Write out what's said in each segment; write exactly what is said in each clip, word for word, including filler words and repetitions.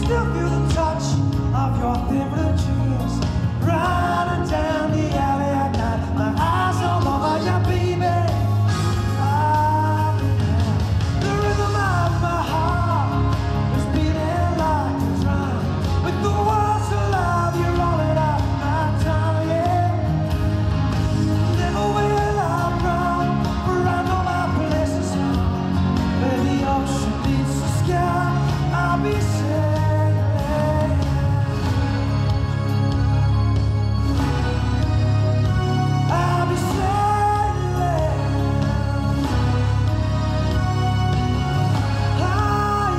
still feel the touch of your favorite dreams running down the alley at night. My eyes all over you, baby. The rhythm of my heart is beating like a drum. With the words of love, you're rolling up my tongue, yeah. Never will I run, for I know my place is home. Where the ocean meets the sky, I'll be sailing. I'll be sailing. Ah,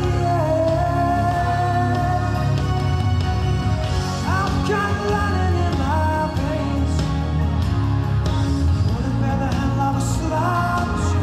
yeah. I've got running in my veins. Wouldn't rather have a slouch.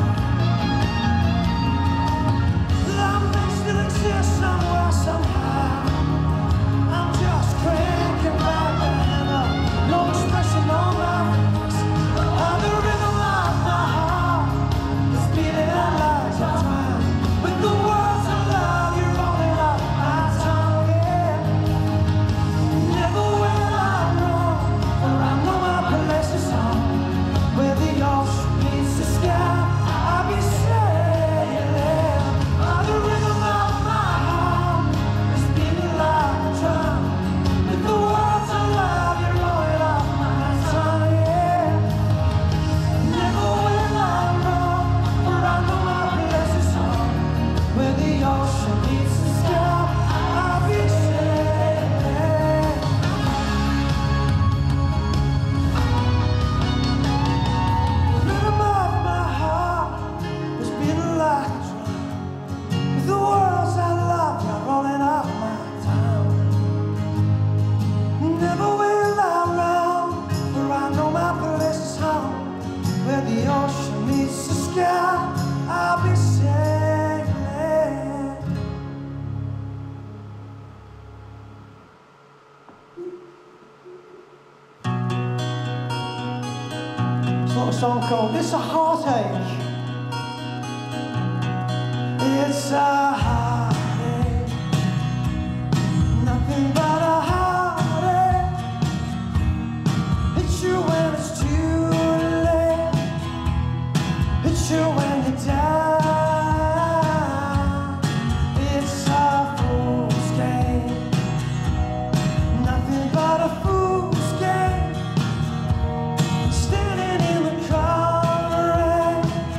Love may still exist somewhere, somehow. I'm just cranking back the hammer. No expression on my face. Ah, the rhythm of my heart is beating like a drum. With the words of love, you're rolling up my tongue, yeah. Never will I run, for I know my place is home. Where the ocean meets the sky, I'll be sailing. Ah, the rhythm of my heart is beating like a drum. With the words of love, you're rolling up my tongue, yeah. Never will I run, for I know my place is home. Where the ocean meets the sky, I'll be sailing. The rhythm of my heart is beating like a drum. With the words I love, you're rolling up my tongue. Never will I run, for I know my place is home. Where the ocean meets the sky, I'll be sailing. It's not a song called It's a Heartache. It's a heartache, nothing but a heartache. Hits you when it's too late, hits you when you die. It's a fool's game, nothing but a fool's game. Standing in the cold rain,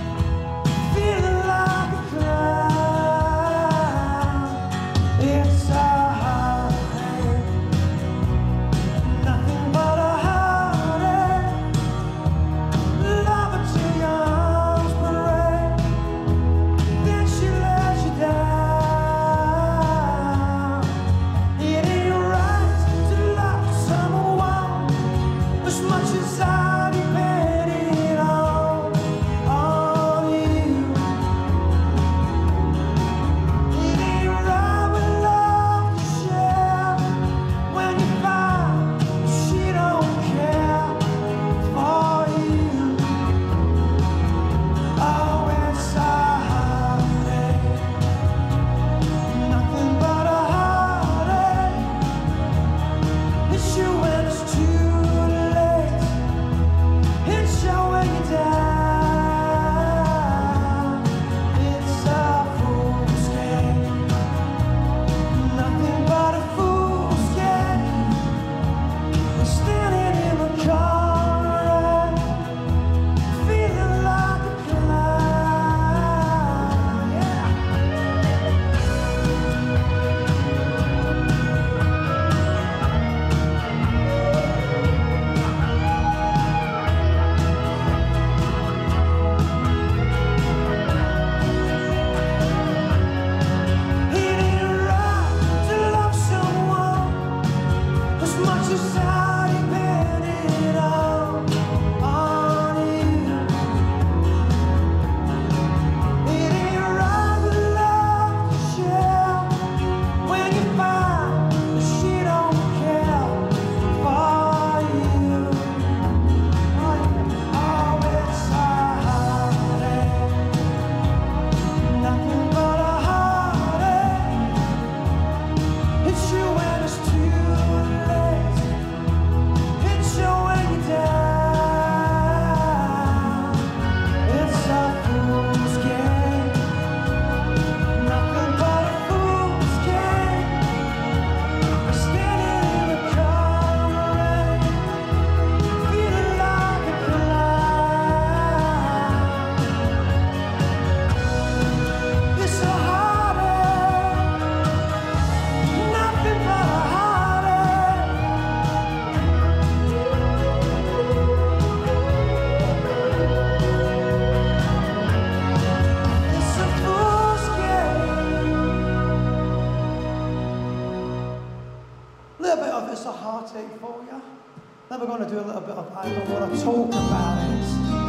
take for you. Then we're going to do a little bit of I don't want to talk about it.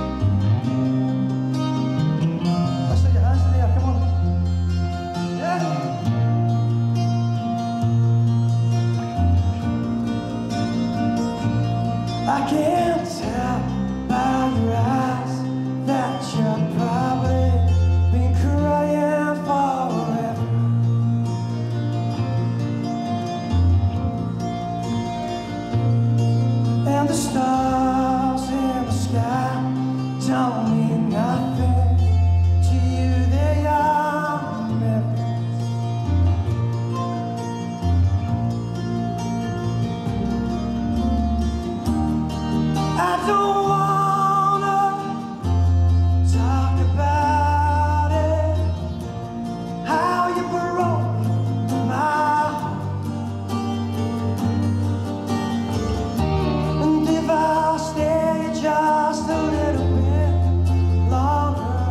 Let's see your hands in the air, come on. Yeah. I can't tell by your eyes that you're probably been crying forever. And the stars in the sky don't mean nothing to you, they are memories. I don't wanna talk about it, how you broke my heart. And if I stay just a little bit longer,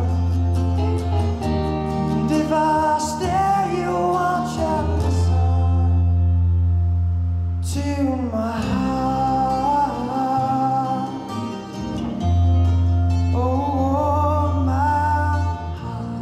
and if I stay, you won't you listen to my heart. Oh, my heart.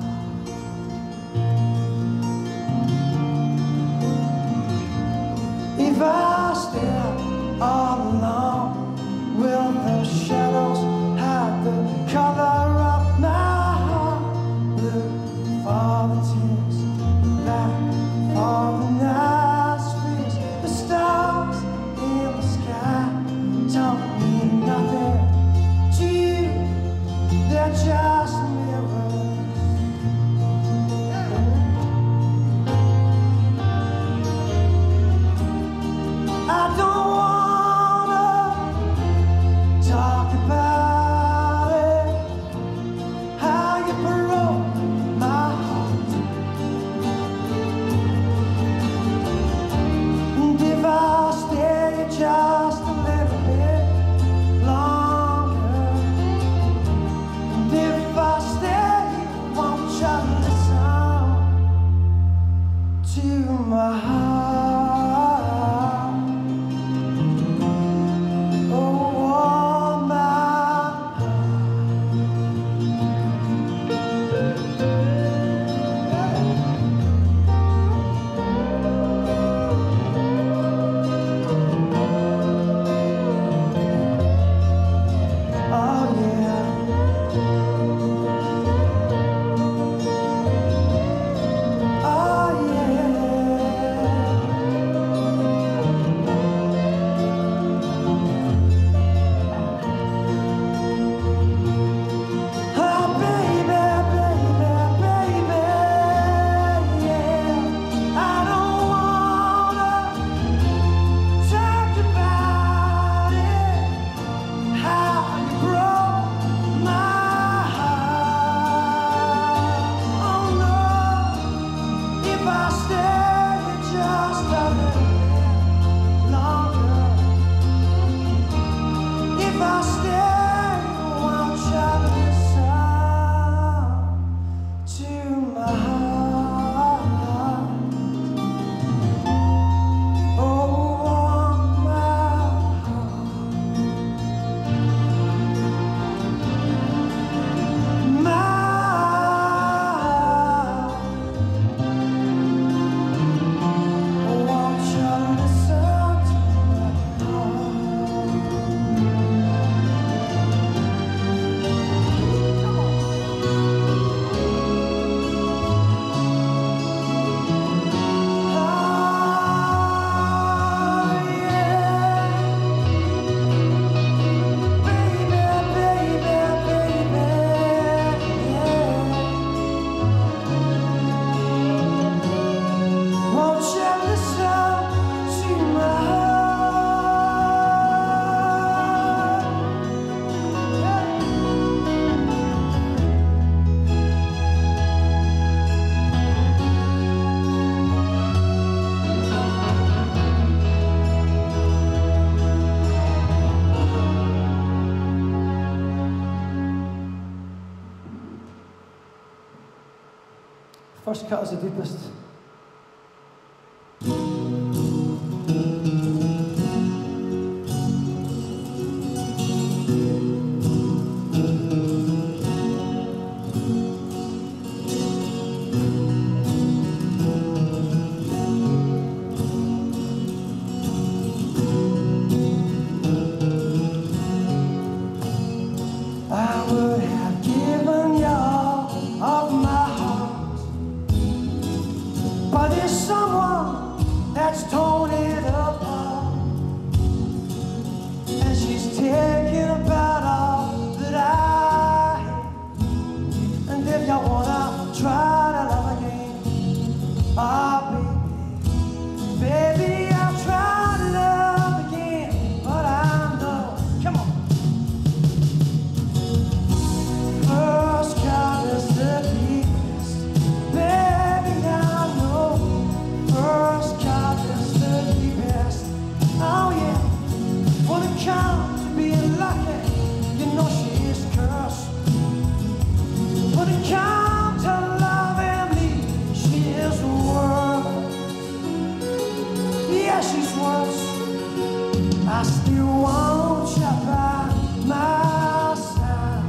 If I stay all alone, will those shadows hide the color of my heart? Blue for the tears, black for the night streets. The stars in the sky don't mean nothing to you, they're just mirrors. I don't wanna talk about it, how you broke my heart. And if I stay just a little bit longer, and if I stay, won't you listen to my heart? Oh, my oh yeah. Oh yeah. Oh baby, baby, baby, yeah. I don't wanna talk about it, how you broke my heart. Oh no, if I stay just a little bit longer, if I stay, won't you listen to my heart? Oh, my heart. My heart. Oh, won't you listen to my heart? First cut is the deepest. has torn it apart, and she's taking about all that I hate. And if you wanna try to love again, ah, baby, baby, I'll try to love again, but I know, come on. First cut is the deepest, baby, I know. First cut is the deepest, oh yeah. When it comes to being lucky, you know she is cursed. When it comes to loving me, she is worse. Yeah, she's worse. I still want you by my side,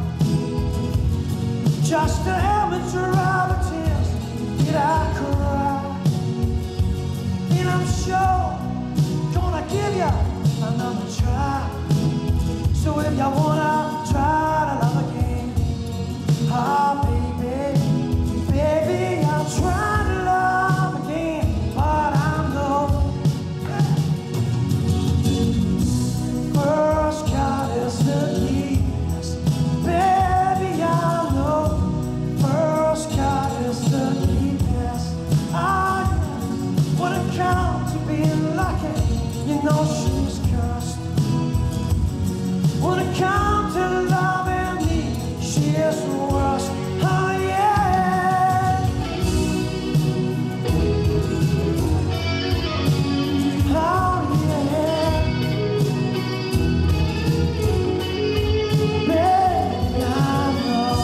just to help me dry the tears that I cry. And I'm sure gonna give you another try. So if you wanna try to love again, ah, baby, baby, I'll try to love again, but I know first cut is the deepest, baby, I know. First cut is the deepest, ah, yeah. When it comes to being lucky, you know she's cursed. When it comes to loving me, she is worse, oh yeah. Oh yeah. Baby, I know.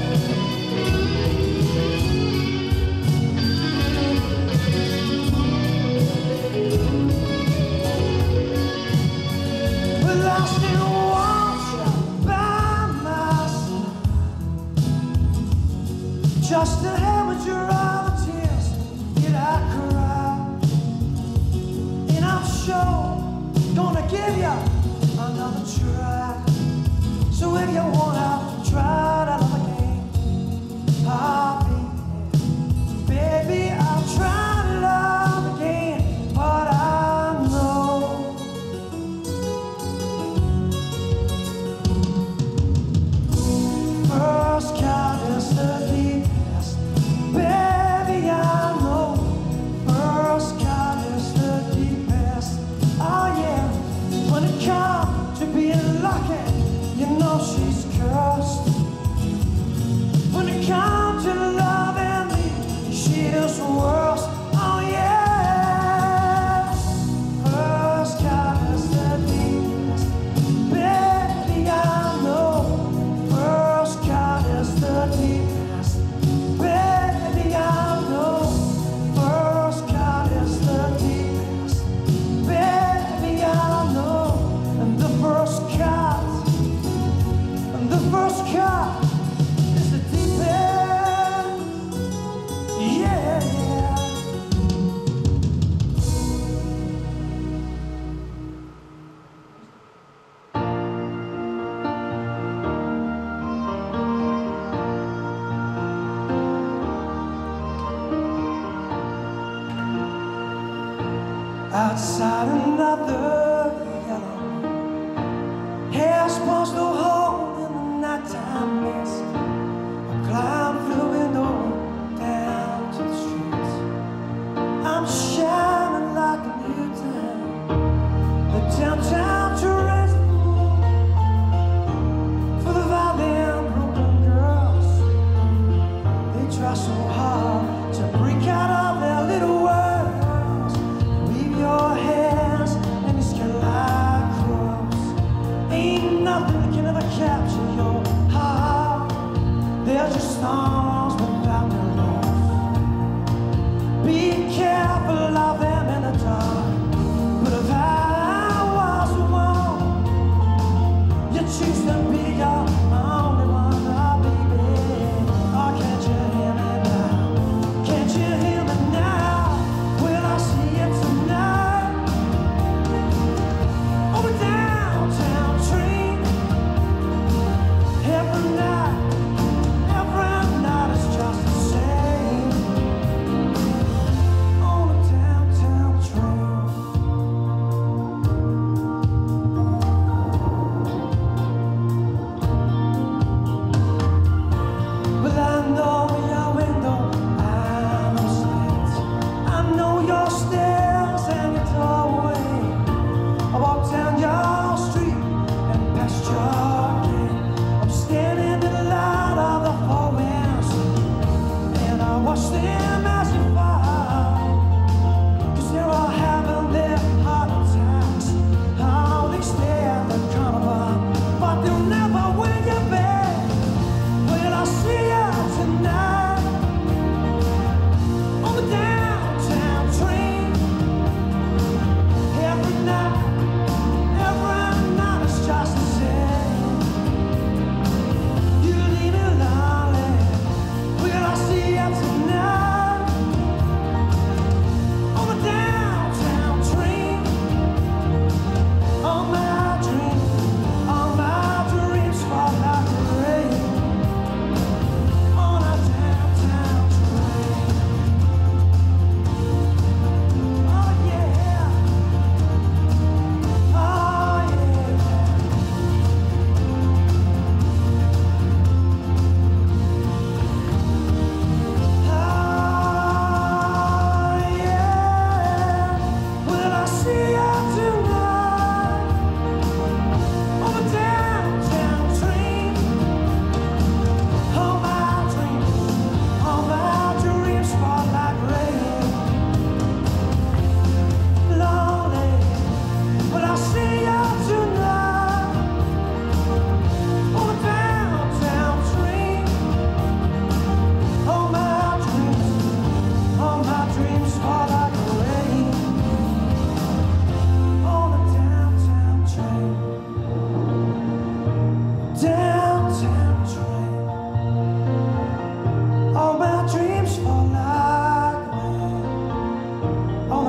But I still want you by my side, just to help me dry the tears that I cry. And I'm sure gonna give you another try. So if you wanna try to love again, ah, baby, baby, I'll try to love again, but I know first cut is the deepest, baby, I know. First cut is the deepest, oh yeah. When it comes to being lucky, you know she's cursed. When it comes to loving me, she is worse, oh yeah. First cut is the deepest, baby, I know. First cut is the deepest, baby, I know. First cut is the deepest, baby, I know. And the first cut, and the first cut is the deepest, yeah, yeah. Outside another yellow hair spawns no hole in the nighttime mist. I climb through the window down to the streets. I'm shining like a new town, the downtown to raise the moon for the violent broken girls. They try so hard to break out of their little worlds. Leave your hands and your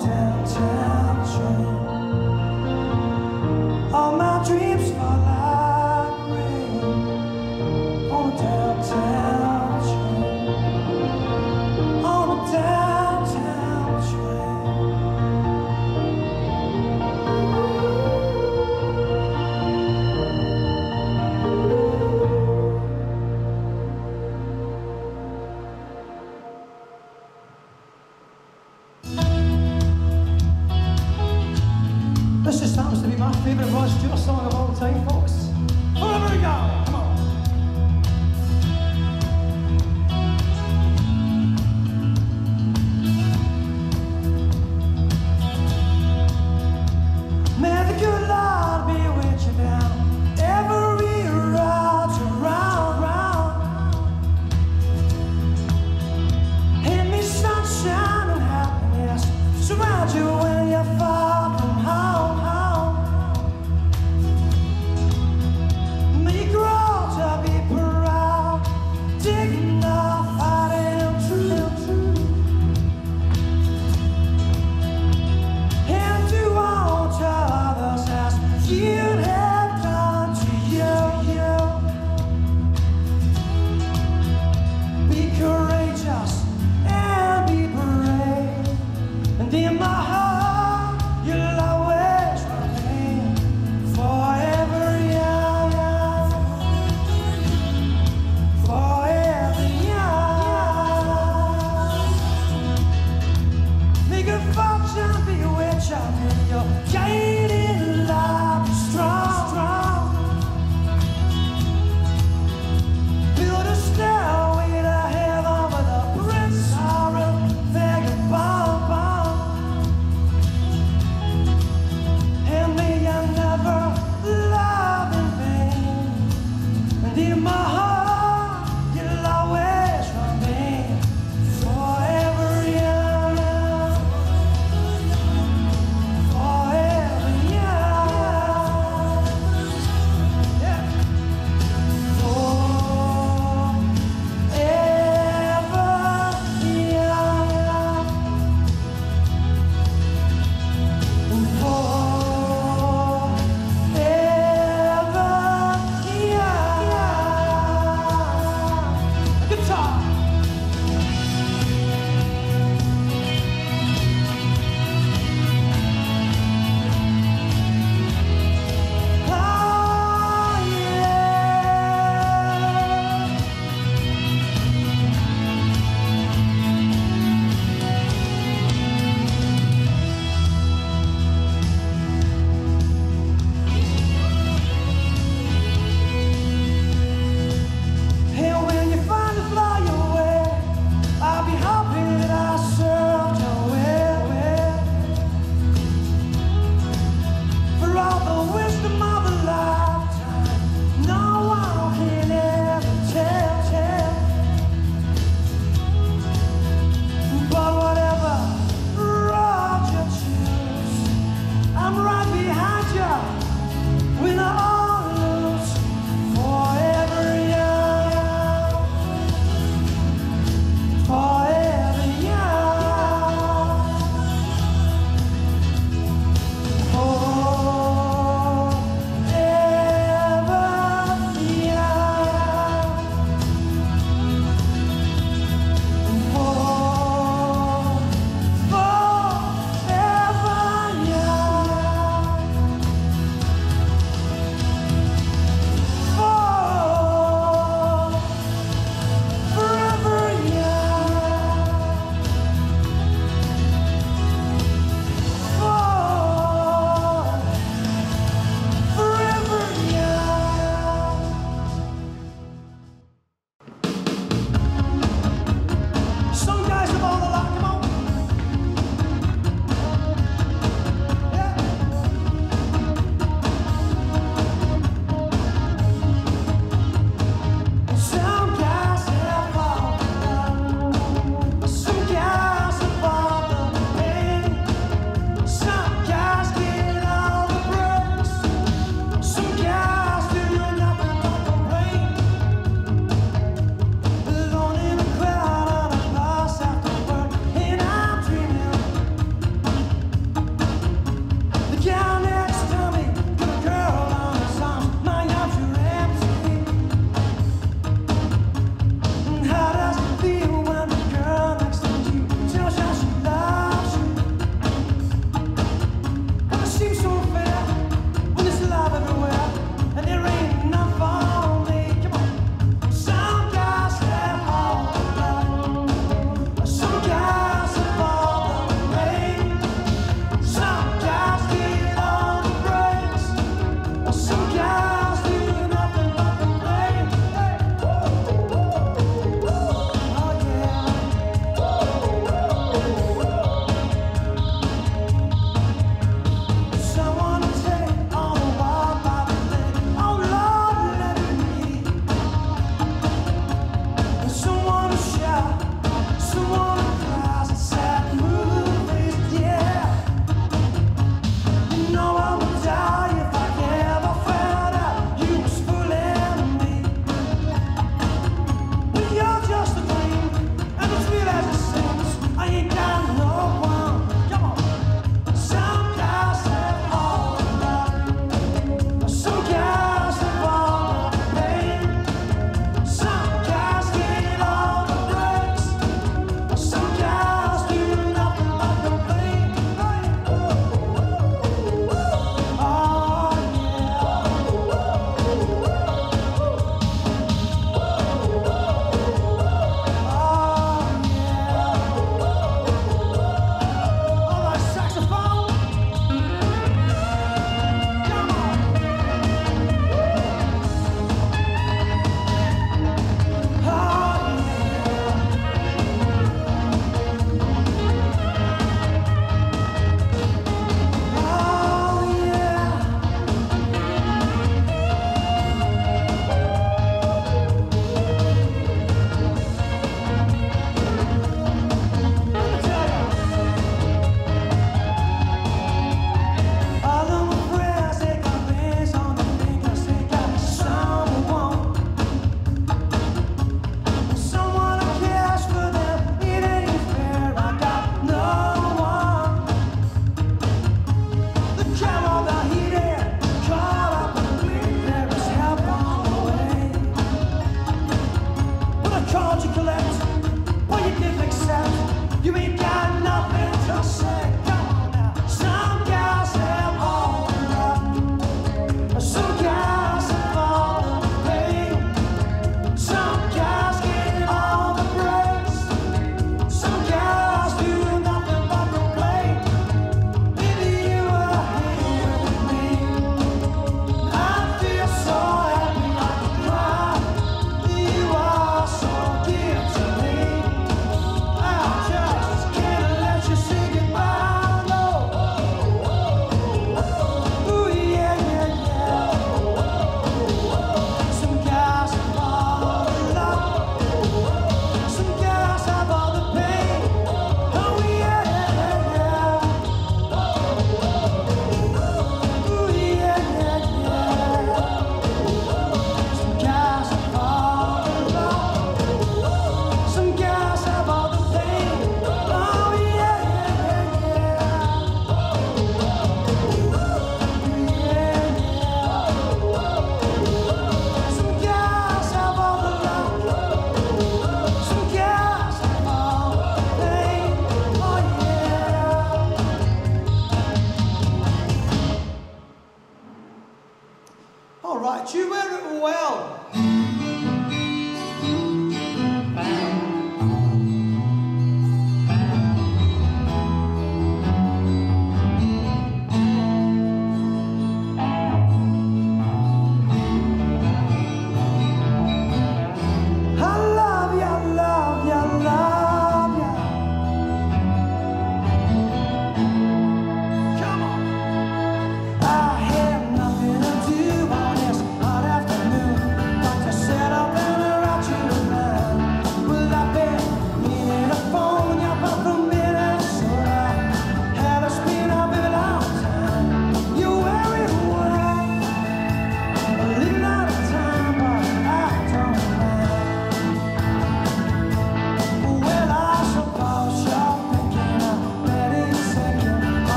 downtown train. All my dreams fall like rain on a downtown train. On a downtown train. This just happens to be my favourite Rod Stewart song of all time, folks. Wherever we go, come on. May the good Lord be with you down every route around, round. Hand me sunshine and happiness, surround you when you fall from home, home. May you grow to be proud, dignified and true, true. And do unto others as you'd have done to you, you. Be courageous and be brave, and in my heart you'll always remain forever young, forever young. May good fortune be with you, may your guiding light be strong, strong. Build a stairway to heaven with a prince or a vagabond, bomb. And may you never love in vain, and in my heart you'll always remain forever young, forever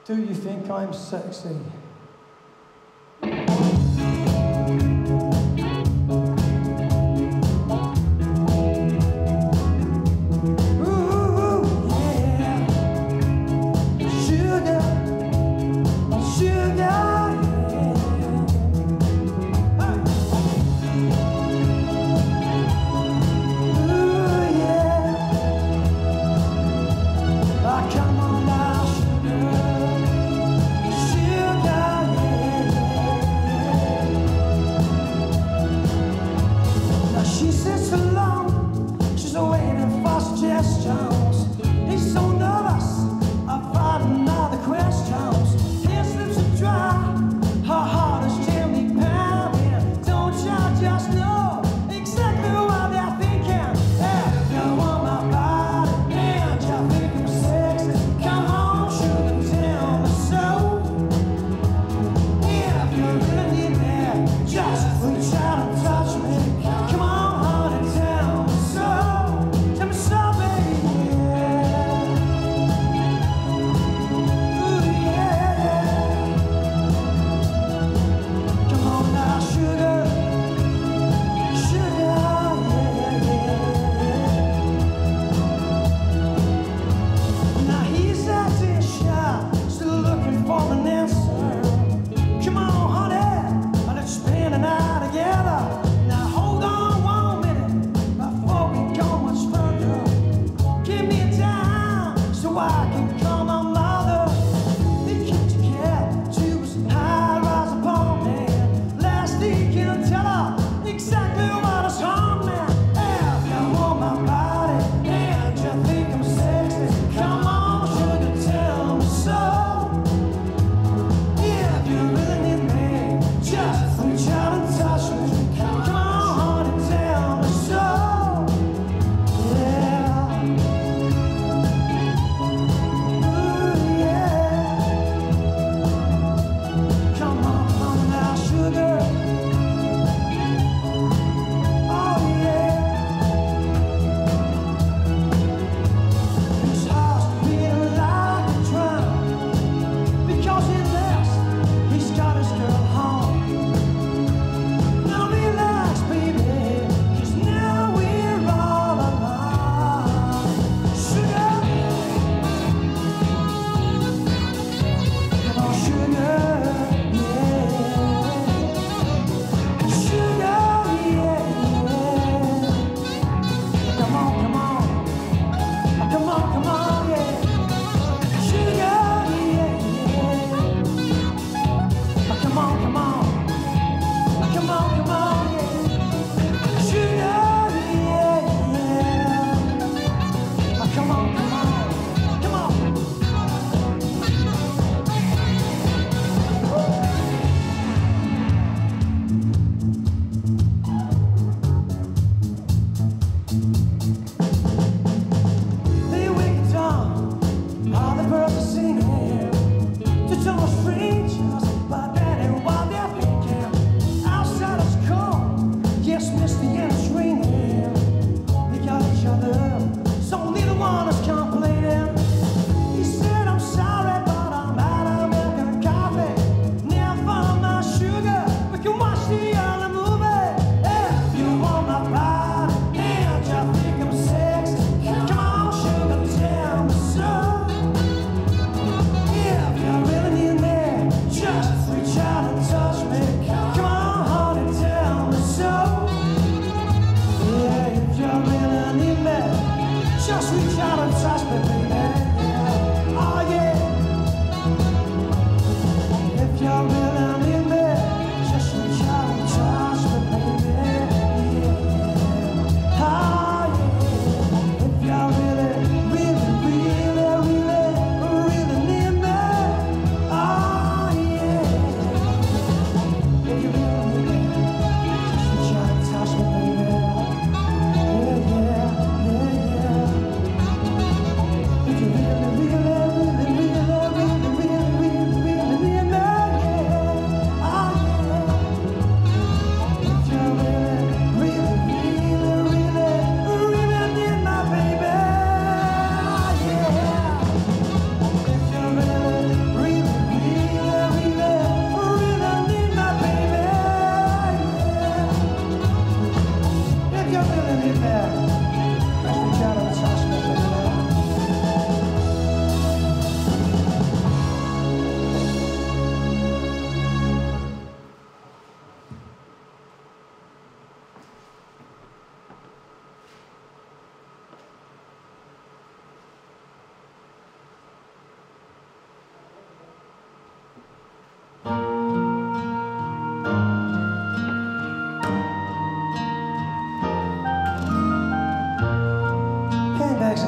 Do you think I'm sexy?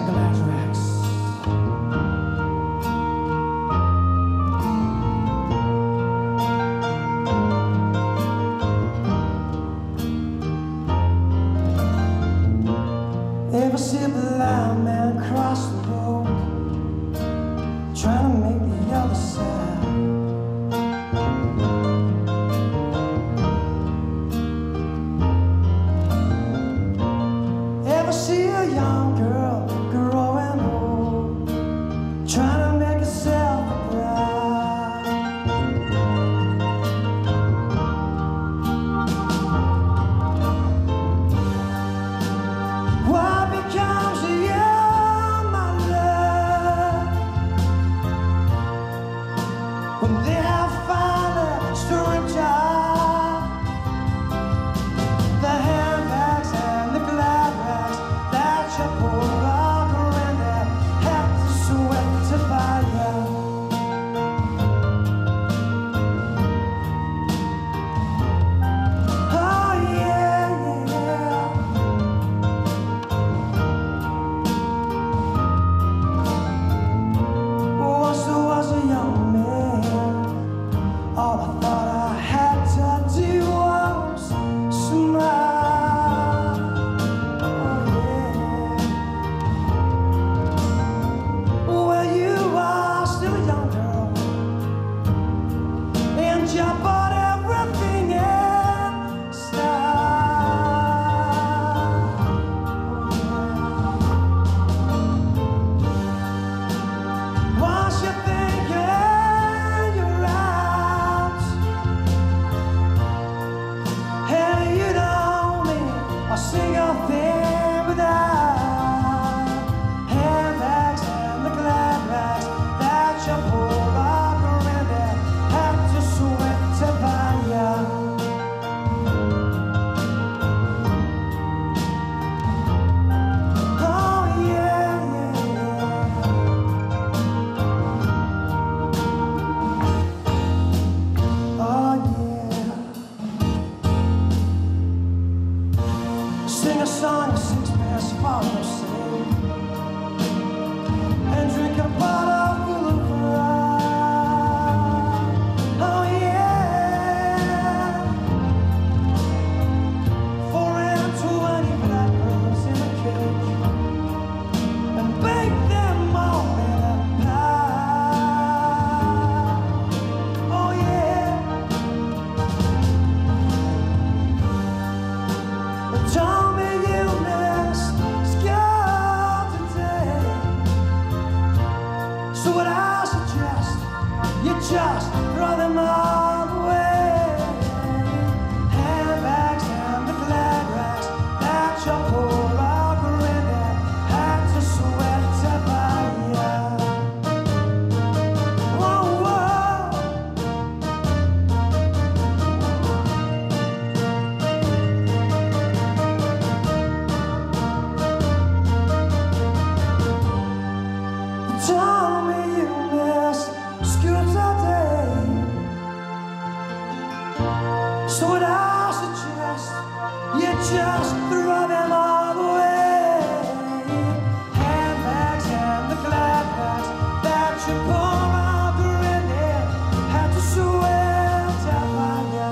glad rags. Ever see a blind man cross the road, trying to make the other side? Ever see a young girl growing old, trying to make herself a bride? What becomes of you, my love, when they have finally stripped off the handbags and the glad rags that you pulled out around that had to sweat to buy you? Oh yeah, yeah. Once there was a young man, all I thought I had to do was smile. Oh yeah. Well, you are still a young girl, and you bought everything in style. Once you think you're out, and you don't mean a single thing without handbags and the glad rags that you pulled out around that had to sweat to buy you. Oh yeah, yeah, yeah. Oh yeah. Sing a song of sixpence, follow sing, and drink a bottle full of wine. Oh yeah. Four and twenty blackbirds in a cage, and bake them all in a pie. Oh yeah. Told me you missed school today, so what I suggest, you just throw them all away. Handbags and the glad rags that you pulled out around that had to sweat to buy ya. Whoa, whoa. Told me you missed school today, so what I suggest, you just throw them all away. Handbags and the glad rags that you pulled out around there had to sweat to buy ya.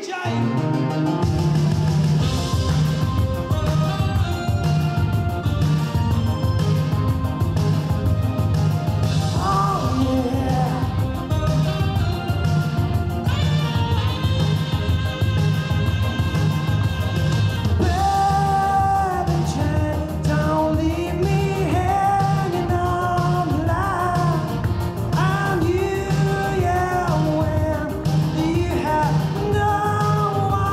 No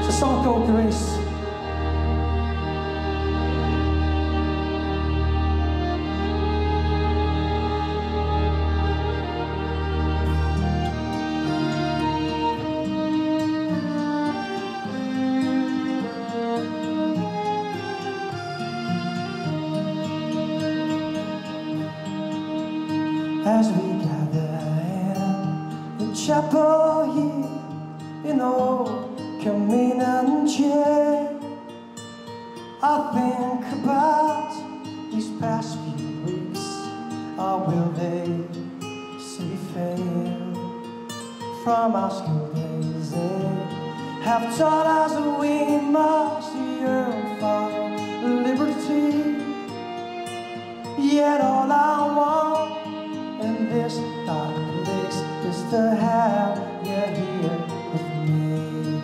It's a song called Grace. As we gather in the chapel here in old communion chair, I think about these past few weeks. How will they see fail? From our school days they have taught us that we must yearn for liberty. Yet all I want in this dark place is to have you here with me.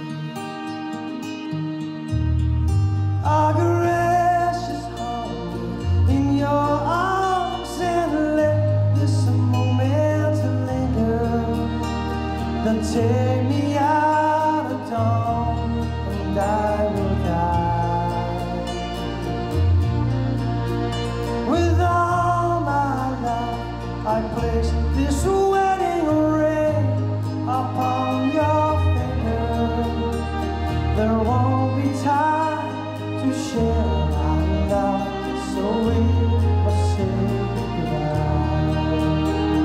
Our gracious home in your arms, and let this moment linger. Then take me out of dawn, and I will die. With all my love I place this wedding ring upon your finger. There won't be time to share our love, so we must say goodbye.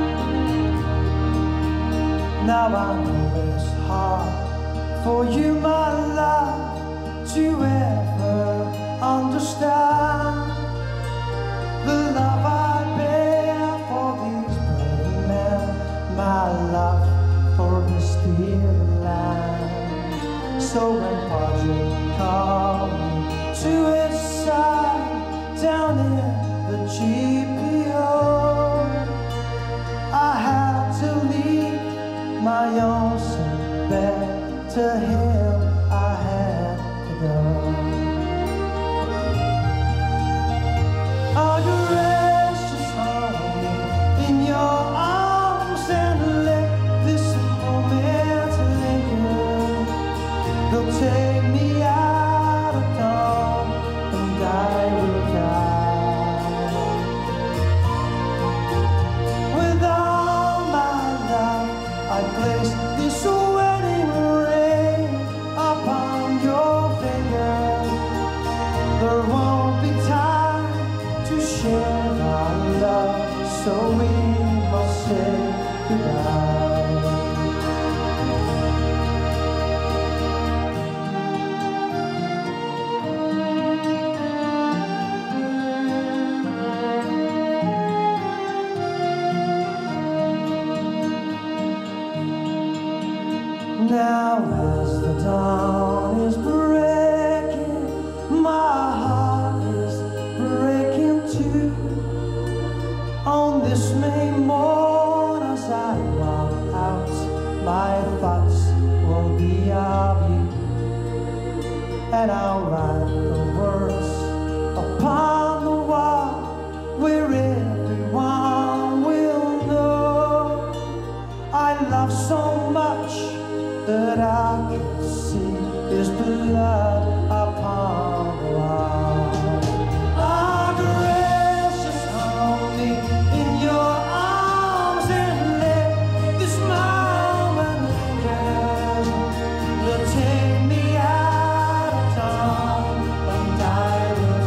Now I know it's hard for you, my love, to ever understand the love I bear for these brave men, my love for this dear land. So when Padre called me to his side down in the G P O, I had to leave my own sick bed. To him I had to go. Our gracious home in your arms, and let this moment linger. They'll take me out of dawn, and I will die. With all my love I place this wedding ring upon your finger. There won't be time to share our love, so we must say goodbye. Now as the dawn is breaking, my heart is breaking too. On this May morn, as I walk out, my thoughts will be of you, and I'll write the words upon the wall where everyone will know I love so much that I can see his blood upon the wall. Our gracious homie in your arms, and let this moment linger. You'll take me out of dawn, and I will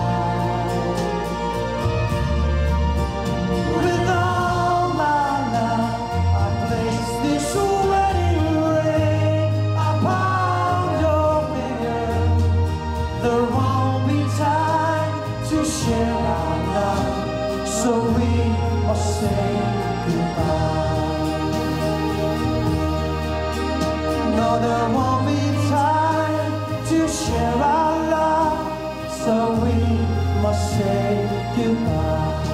die. With all my love I place this wedding ring upon your finger. There won't be time to share our love, so we must say goodbye. No, there won't be time to share our love, so we must say goodbye.